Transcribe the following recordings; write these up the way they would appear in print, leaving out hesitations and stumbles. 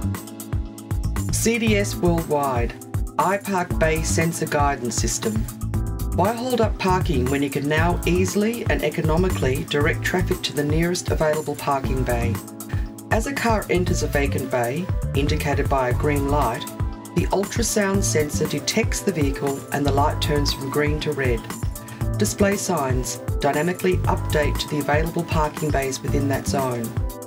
CDS Worldwide, iPARK Bay Sensor Guidance System. Why hold up parking when you can now easily and economically direct traffic to the nearest available parking bay? As a car enters a vacant bay, indicated by a green light, the ultrasound sensor detects the vehicle and the light turns from green to red. Display signs dynamically update to the available parking bays within that zone.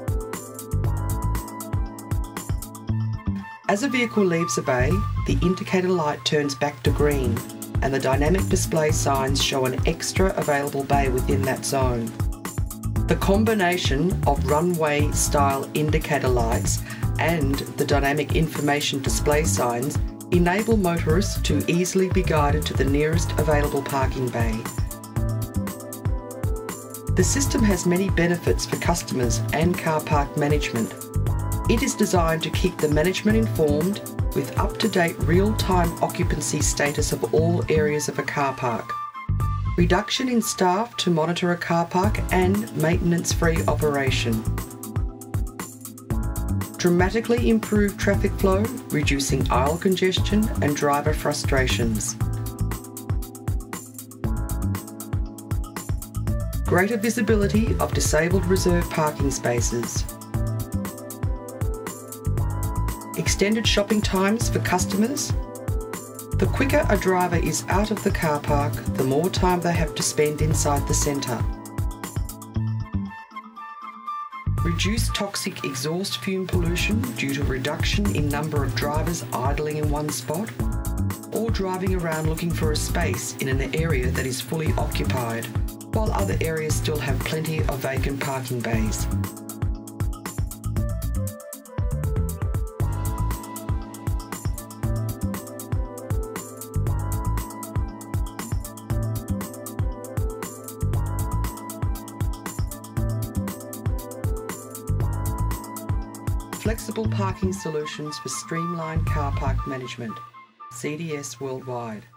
As a vehicle leaves a bay, the indicator light turns back to green and the dynamic display signs show an extra available bay within that zone. The combination of runway style indicator lights and the dynamic information display signs enable motorists to easily be guided to the nearest available parking bay. The system has many benefits for customers and car park management. It is designed to keep the management informed with up-to-date real-time occupancy status of all areas of a car park, reduction in staff to monitor a car park and maintenance-free operation, dramatically improved traffic flow, reducing aisle congestion and driver frustrations, greater visibility of disabled reserved parking spaces, extended shopping times for customers. The quicker a driver is out of the car park, the more time they have to spend inside the centre. Reduced toxic exhaust fume pollution due to reduction in number of drivers idling in one spot, or driving around looking for a space in an area that is fully occupied, while other areas still have plenty of vacant parking bays. Flexible parking solutions for streamlined car park management. CDS Worldwide.